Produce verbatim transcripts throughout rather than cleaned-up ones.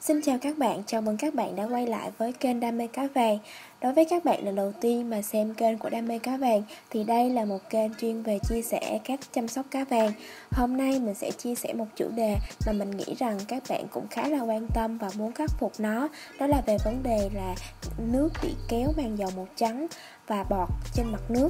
Xin chào các bạn, chào mừng các bạn đã quay lại với kênh Đam mê cá vàng. Đối với các bạn lần đầu tiên mà xem kênh của Đam mê cá vàng thì đây là một kênh chuyên về chia sẻ cách chăm sóc cá vàng. Hôm nay mình sẽ chia sẻ một chủ đề mà mình nghĩ rằng các bạn cũng khá là quan tâm và muốn khắc phục nó. Đó là về vấn đề là nước bị kéo màng dầu màu trắng và bọt trên mặt nước.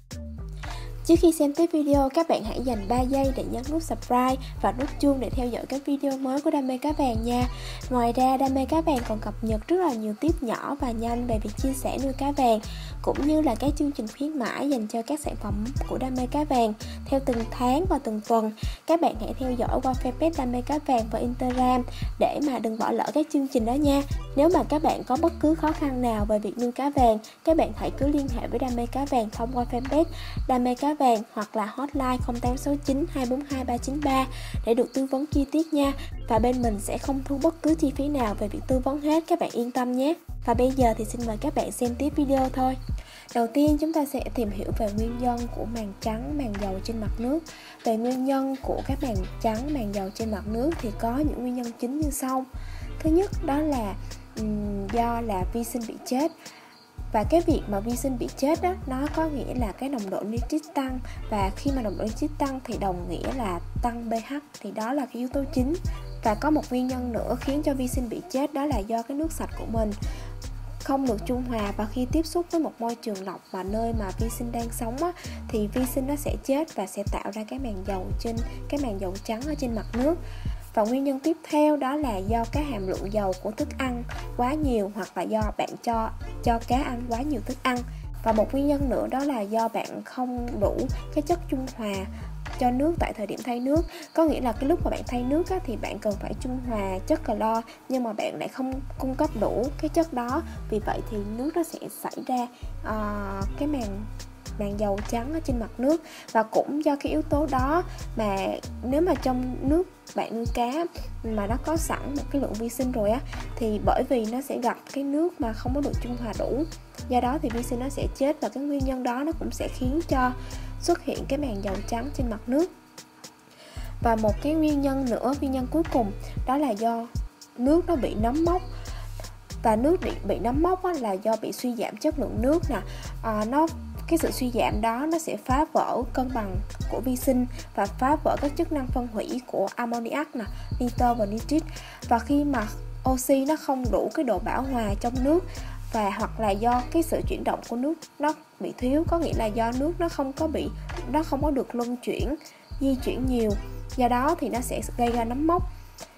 Trước khi xem tiếp video, các bạn hãy dành ba giây để nhấn nút subscribe và nút chuông để theo dõi các video mới của Đam mê cá vàng nha. Ngoài ra, Đam mê cá vàng còn cập nhật rất là nhiều tip nhỏ và nhanh về việc chia sẻ nuôi cá vàng, cũng như là các chương trình khuyến mãi dành cho các sản phẩm của Đam mê cá vàng theo từng tháng và từng tuần. Các bạn hãy theo dõi qua fanpage Đam mê cá vàng và Instagram để mà đừng bỏ lỡ các chương trình đó nha. Nếu mà các bạn có bất cứ khó khăn nào về việc nuôi cá vàng, các bạn hãy cứ liên hệ với Đam mê cá vàng thông qua fanpage Đam mê cá vàng hoặc là hotline không tám sáu chín hai bốn hai ba chín ba để được tư vấn chi tiết nha. Và bên mình sẽ không thu bất cứ chi phí nào về việc tư vấn hết, các bạn yên tâm nhé. Và bây giờ thì xin mời các bạn xem tiếp video thôi. Đầu tiên chúng ta sẽ tìm hiểu về nguyên nhân của màng trắng, màng dầu trên mặt nước. Về nguyên nhân của các màng trắng, màng dầu trên mặt nước thì có những nguyên nhân chính như sau. Thứ nhất đó là um, do là vi sinh bị chết. Và cái việc mà vi sinh bị chết đó, nó có nghĩa là cái nồng độ nitrit tăng. Và khi mà nồng độ nitrit tăng thì đồng nghĩa là tăng pH, thì đó là cái yếu tố chính. Và có một nguyên nhân nữa khiến cho vi sinh bị chết, đó là do cái nước sạch của mình không được trung hòa, và khi tiếp xúc với một môi trường lọc mà nơi mà vi sinh đang sống á, thì vi sinh nó sẽ chết và sẽ tạo ra cái màng dầu trên cái màng dầu trắng ở trên mặt nước. Và nguyên nhân tiếp theo đó là do cái hàm lượng dầu của thức ăn quá nhiều, hoặc là do bạn cho cho cá ăn quá nhiều thức ăn. Và một nguyên nhân nữa đó là do bạn không đủ cái chất trung hòa cho nước tại thời điểm thay nước. Có nghĩa là cái lúc mà bạn thay nước á, thì bạn cần phải trung hòa chất clo, nhưng mà bạn lại không cung cấp đủ cái chất đó. Vì vậy thì nước nó sẽ xảy ra uh, cái màng màng dầu trắng ở trên mặt nước. Và cũng do cái yếu tố đó mà nếu mà trong nước bạn nuôi cá mà nó có sẵn một cái lượng vi sinh rồi á, thì bởi vì nó sẽ gặp cái nước mà không có được trung hòa đủ, do đó thì vi sinh nó sẽ chết. Và cái nguyên nhân đó nó cũng sẽ khiến cho xuất hiện cái màng dầu trắng trên mặt nước. Và một cái nguyên nhân nữa, nguyên nhân cuối cùng đó là do nước nó bị nấm mốc. Và nước bị, bị nấm mốc á, là do bị suy giảm chất lượng nước nè. à, nó cái sự suy giảm đó nó sẽ phá vỡ cân bằng của vi sinh và phá vỡ các chức năng phân hủy của ammoniac nè, nitơ và nitrit. Và khi mà oxy nó không đủ cái độ bão hòa trong nước, và hoặc là do cái sự chuyển động của nước nó bị thiếu, có nghĩa là do nước nó không có bị nó không có được luân chuyển, di chuyển nhiều, do đó thì nó sẽ gây ra nấm mốc.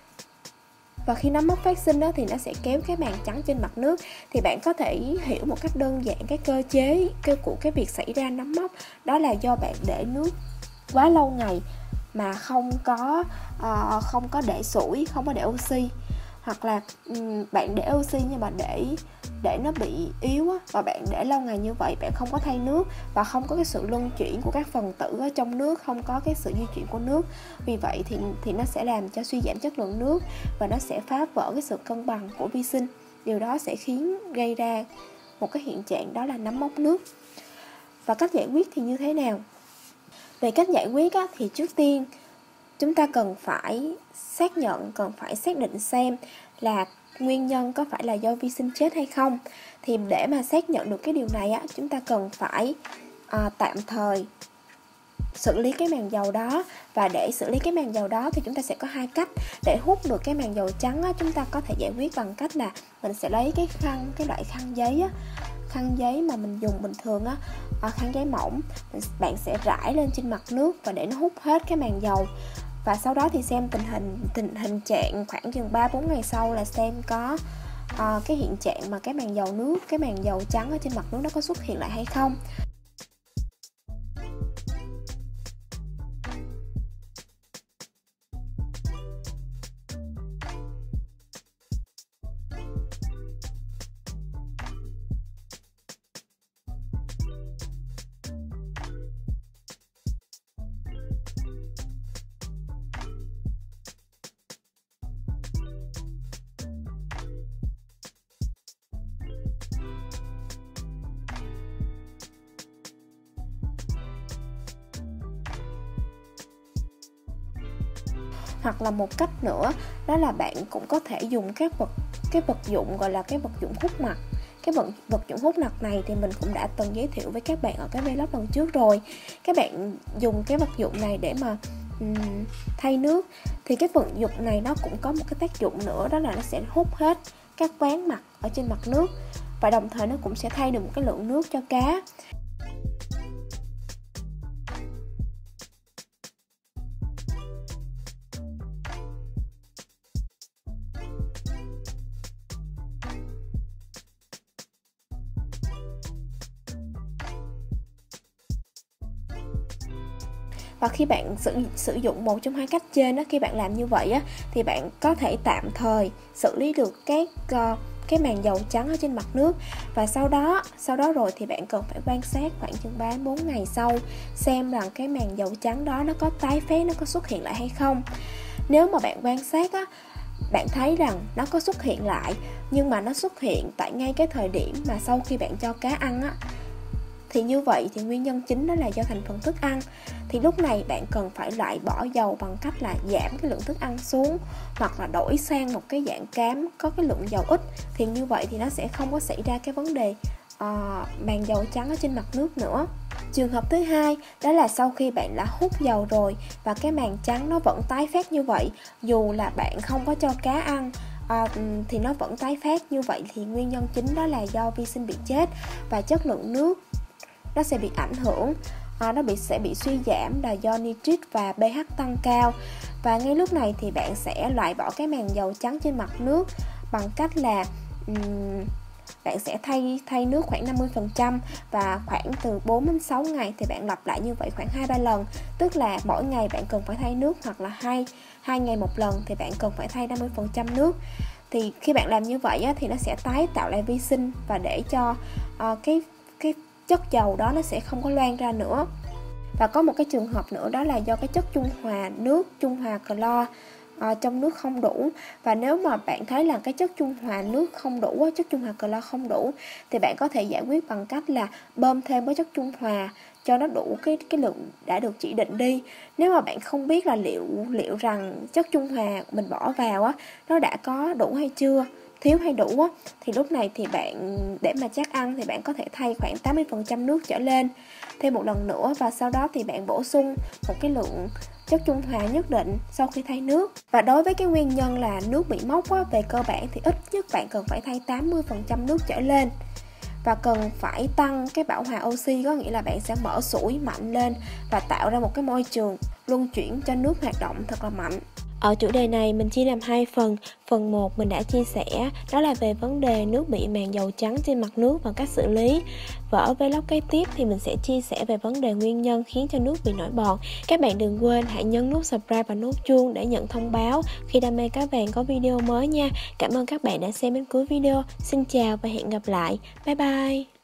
Và khi nấm mốc phát sinh đó thì nó sẽ kéo cái màng trắng trên mặt nước. Thì bạn có thể hiểu một cách đơn giản cái cơ chế của cái việc xảy ra nấm mốc, đó là do bạn để nước quá lâu ngày mà không có uh, không có để sủi, không có để oxy, hoặc là um, bạn để oxy nhưng mà để để nó bị yếu á, và bạn để lâu ngày như vậy, bạn không có thay nước và không có cái sự luân chuyển của các phần tử ở trong nước, không có cái sự di chuyển của nước. Vì vậy thì thì nó sẽ làm cho suy giảm chất lượng nước và nó sẽ phá vỡ cái sự cân bằng của vi sinh. Điều đó sẽ khiến gây ra một cái hiện trạng đó là nấm mốc nước. Và cách giải quyết thì như thế nào? Về cách giải quyết á, thì trước tiên chúng ta cần phải xác nhận, cần phải xác định xem là nguyên nhân có phải là do vi sinh chết hay không. Thì để mà xác nhận được cái điều này á, chúng ta cần phải à, tạm thời xử lý cái màng dầu đó. Và để xử lý cái màng dầu đó thì chúng ta sẽ có hai cách. Để hút được cái màng dầu trắng á, chúng ta có thể giải quyết bằng cách là mình sẽ lấy cái khăn, cái loại khăn giấy á, khăn giấy mà mình dùng bình thường á, à, khăn giấy mỏng, bạn sẽ rải lên trên mặt nước và để nó hút hết cái màng dầu. Và sau đó thì xem tình hình tình hình trạng khoảng chừng ba bốn ngày sau là xem có uh, cái hiện trạng mà cái màng dầu nước, cái màng dầu trắng ở trên mặt nước nó có xuất hiện lại hay không. Hoặc là một cách nữa, đó là bạn cũng có thể dùng các vật cái vật dụng gọi là cái vật dụng hút mặt. Cái vật, vật dụng hút mặt này thì mình cũng đã từng giới thiệu với các bạn ở cái vlog lần trước rồi. Các bạn dùng cái vật dụng này để mà um, thay nước. Thì cái vật dụng này nó cũng có một cái tác dụng nữa, đó là nó sẽ hút hết các ván mặt ở trên mặt nước, và đồng thời nó cũng sẽ thay được một cái lượng nước cho cá. Và khi bạn sử, sử dụng một trong hai cách trên đó, khi bạn làm như vậy á, thì bạn có thể tạm thời xử lý được các uh, cái màng dầu trắng ở trên mặt nước. Và sau đó sau đó rồi thì bạn cần phải quan sát khoảng chừng ba đến bốn ngày sau, xem rằng cái màng dầu trắng đó nó có tái phát, nó có xuất hiện lại hay không. Nếu mà bạn quan sát á, bạn thấy rằng nó có xuất hiện lại, nhưng mà nó xuất hiện tại ngay cái thời điểm mà sau khi bạn cho cá ăn á, thì như vậy thì nguyên nhân chính đó là do thành phần thức ăn. Thì lúc này bạn cần phải loại bỏ dầu bằng cách là giảm cái lượng thức ăn xuống, hoặc là đổi sang một cái dạng cám có cái lượng dầu ít. Thì như vậy thì nó sẽ không có xảy ra cái vấn đề uh, màng dầu trắng ở trên mặt nước nữa. Trường hợp thứ hai, đó là sau khi bạn đã hút dầu rồi và cái màng trắng nó vẫn tái phát như vậy, dù là bạn không có cho cá ăn, À, thì nó vẫn tái phát như vậy, thì nguyên nhân chính đó là do vi sinh bị chết và chất lượng nước nó sẽ bị ảnh hưởng, à, nó bị sẽ bị suy giảm là do nitrit và pH tăng cao. Và ngay lúc này thì bạn sẽ loại bỏ cái màng dầu trắng trên mặt nước bằng cách là um, bạn sẽ thay thay nước khoảng năm mươi phần trăm, và khoảng từ bốn đến sáu ngày thì bạn lặp lại như vậy khoảng hai ba lần. Tức là mỗi ngày bạn cần phải thay nước, hoặc là hai hai ngày một lần thì bạn cần phải thay năm mươi phần trăm nước. Thì khi bạn làm như vậy á, thì nó sẽ tái tạo lại vi sinh, và để cho uh, cái cái chất dầu đó nó sẽ không có loang ra nữa. Và có một cái trường hợp nữa, đó là do cái chất trung hòa nước, trung hòa clo à, trong nước không đủ. Và nếu mà bạn thấy là cái chất trung hòa nước không đủ, chất trung hòa clo không đủ, thì bạn có thể giải quyết bằng cách là bơm thêm cái chất trung hòa cho nó đủ cái cái lượng đã được chỉ định đi. Nếu mà bạn không biết là liệu liệu rằng chất trung hòa mình bỏ vào á, nó đã có đủ hay chưa, thiếu hay đủ á, thì lúc này thì bạn, để mà chắc ăn thì bạn có thể thay khoảng tám mươi phần trăm nước trở lên thêm một lần nữa, và sau đó thì bạn bổ sung một cái lượng chất trung hòa nhất định sau khi thay nước. Và đối với cái nguyên nhân là nước bị mốc á, về cơ bản thì ít nhất bạn cần phải thay tám mươi phần trăm nước trở lên, và cần phải tăng cái bảo hòa oxy, có nghĩa là bạn sẽ mở sủi mạnh lên và tạo ra một cái môi trường luân chuyển cho nước hoạt động thật là mạnh. Ở chủ đề này mình chia làm hai phần. Phần một mình đã chia sẻ, đó là về vấn đề nước bị màng dầu trắng trên mặt nước và cách xử lý. Và ở vlog kế tiếp thì mình sẽ chia sẻ về vấn đề nguyên nhân khiến cho nước bị nổi bọt. Các bạn đừng quên hãy nhấn nút subscribe và nút chuông để nhận thông báo khi Đam mê Cá Vàng có video mới nha. Cảm ơn các bạn đã xem đến cuối video. Xin chào và hẹn gặp lại. Bye bye.